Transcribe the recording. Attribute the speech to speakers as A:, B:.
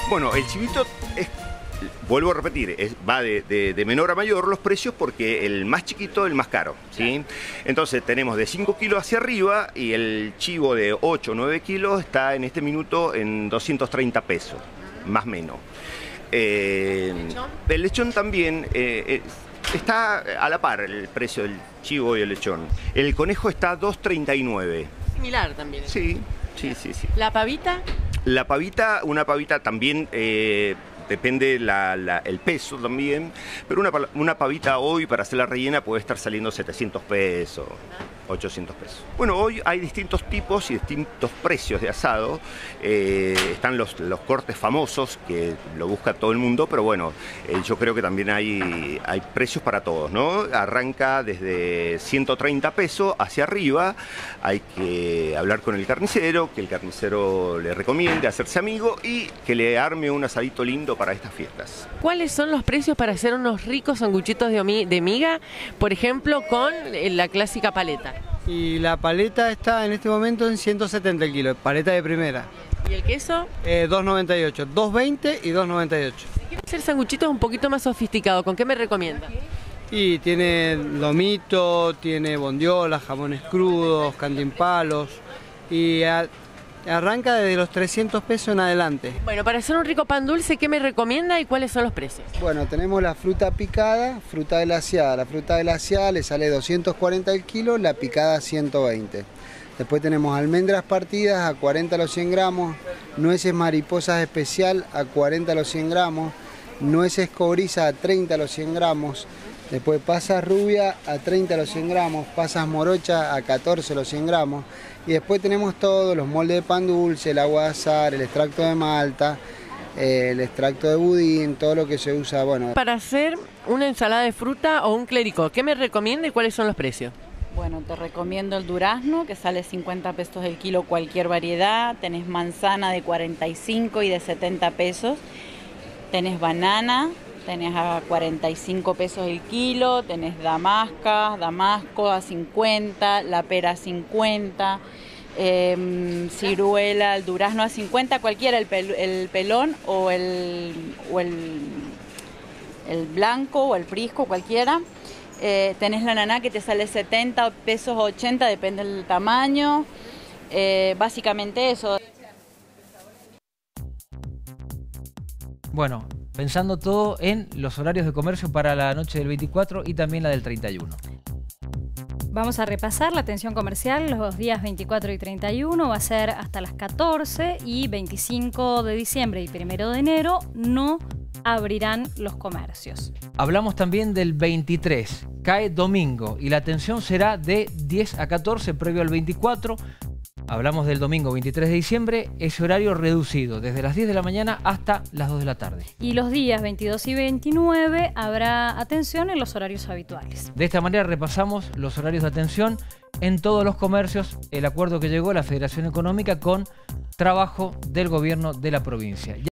A: Bueno, el chivito es, vuelvo a repetir, va de menor a mayor los precios porque el más chiquito es el más caro, ¿sí? Entonces tenemos de 5 kilos hacia arriba y el chivo de 8 o 9 kilos está en este minuto en 230 pesos, más o menos. El lechón también está a la par el precio del chivo y el lechón. El conejo está a 2.39.
B: Similar también.
A: Sí.
B: ¿La pavita?
A: La pavita, una pavita también depende el peso también, pero una pavita hoy para hacer la rellena puede estar saliendo 700 pesos, 800 pesos. Bueno, hoy hay distintos tipos y distintos precios de asado. Están los cortes famosos que lo busca todo el mundo, pero bueno, yo creo que también hay precios para todos, ¿no? Arranca desde 130 pesos hacia arriba. Hay que hablar con el carnicero, que el carnicero le recomiende hacerse amigo y que le arme un asadito lindo para estas fiestas.
B: ¿Cuáles son los precios para hacer unos ricos sanguchitos de miga, por ejemplo, con la clásica paleta?
C: Y la paleta está en este momento en 170 el kilo, paleta de primera.
B: ¿Y el queso?
C: 2.98, 2.20 y 2.98.
B: Si quiero hacer sanguchitos un poquito más sofisticados, ¿con qué me recomienda?
C: Y tiene lomito, tiene bondiola, jamones crudos, cantimpalos y arranca desde los 300 pesos en adelante.
B: Bueno, para hacer un rico pan dulce, ¿qué me recomienda y cuáles son los precios?
C: Bueno, tenemos la fruta picada, fruta glaseada. La fruta glaseada le sale 240 el kilo, la picada 120. Después tenemos almendras partidas a 40 los 100 gramos, nueces mariposas especial a 40 los 100 gramos, nueces cobriza a 30 los 100 gramos, después pasas rubia a 30 los 100 gramos, pasas morocha a 14 los 100 gramos y después tenemos todos los moldes de pan dulce, el agua de azahar, el extracto de malta, el extracto de budín, todo lo que se usa. Bueno.
B: Para hacer una ensalada de fruta o un clericot, ¿qué me recomienda y cuáles son los precios?
D: Bueno, te recomiendo el durazno, que sale 50 pesos el kilo, cualquier variedad. Tenés manzana de 45 y de 70 pesos. Tenés banana, tenés a 45 pesos el kilo. Tenés damasco a 50, la pera a 50, ciruela, el durazno a 50, cualquiera, el pelón o el blanco o el prisco, cualquiera. Tenés la ananá que te sale 70 pesos, 80, depende del tamaño. Básicamente eso.
E: Bueno, pensando todo en los horarios de comercio para la noche del 24 y también la del 31.
F: Vamos a repasar la atención comercial los días 24 y 31, va a ser hasta las 14 y 25 de diciembre y 1 de enero no abrirán los comercios. Hablamos también del 23, cae domingo y la atención será de 10 a 14 previo al 24. Hablamos del domingo 23 de diciembre, ese horario reducido desde las 10 de la mañana hasta las 2 de la tarde. Y los días 22 y 29 habrá atención en los horarios habituales. De esta manera repasamos los horarios de atención en todos los comercios, el acuerdo que llegó la Federación Económica con trabajo del gobierno de la provincia.